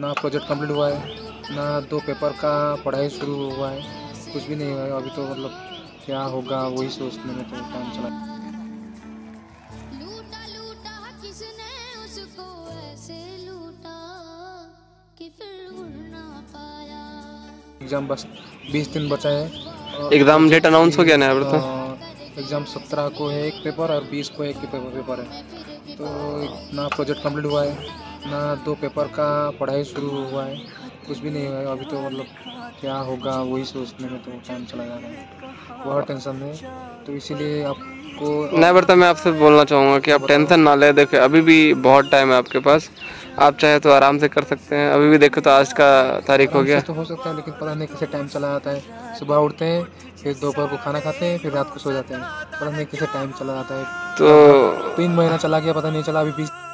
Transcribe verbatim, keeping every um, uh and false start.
ना project complete हुआ है, ना दो पेपर का पढ़ाई शुरू हुआ है, कुछ भी नहीं हुआ है अभी तो। मतलब क्या होगा वही सोचने में तो टाइम चला। लूटा लूटा किसने उसको ऐसे लूटा कि फिर उड़ ना पाया। एग्ज़ाम बस बीस दिन बचा है। एग्ज़ाम डेट अनाउंस हो गया ना अब तो? एग्ज़ाम सत्रह को है एक पेपर और बीस को एक पेपर पेपर है। तो ना प्रोजेक्ट कंप्लीट हुआ है, ना दो पेपर का पढ़ाई शुरू हुआ है, कुछ भी नहीं हुआ है अभी तो। मतलब क्या होगा वही सोचने में तो टाइम चला जा रहा है, बहुत टेंशन है। तो इसीलिए आपको नहीं बरता, मैं आपसे बोलना चाहूँगा कि आप टेंशन ना लें। देखिए अभी भी बहुत टाइम है आपके पास, आप चाहे तो आराम से कर सकते हैं। अभी भी देखो तो आज का तारीख हो गया तो हो सकता है, लेकिन पता नहीं कैसे टाइम चला जाता है। सुबह उठते हैं, फिर दोपहर को खाना खाते हैं, फिर रात को सो जाते हैं, पता नहीं कैसे टाइम चला जाता है। तो तीन महीना चला गया, पता नहीं चला। अभी बीस